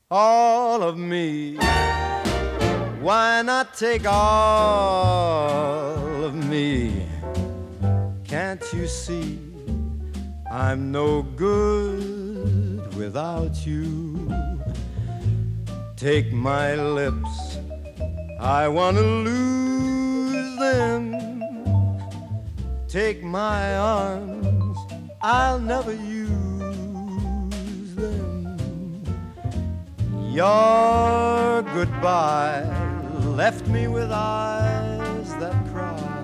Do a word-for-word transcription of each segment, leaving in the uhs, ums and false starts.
all of me? Why not take all of me? Can't you see I'm no good without you? Take my lips, I wanna lose them. Take my arms, I'll never use them. Your goodbye left me with eyes that cry.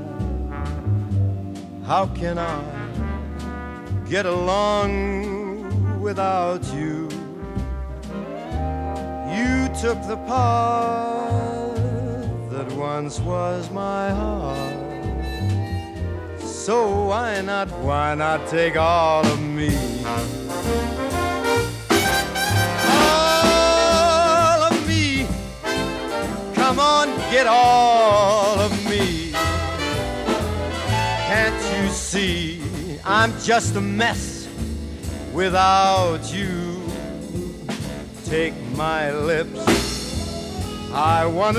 How can I get along without you? You took the part that once was my heart. So why not, why not take all of me? All of me. Come on, get all of me. Can't you see I'm just a mess without you? Take my lips, I wanna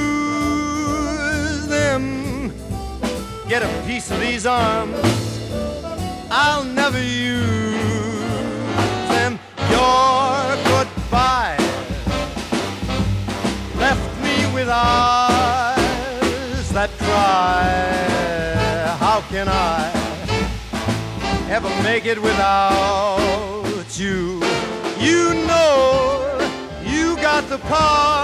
lose them. Get a piece of these arms, I'll never use them. Your goodbye left me with eyes that cry. How can I ever make it without you? You know you got the part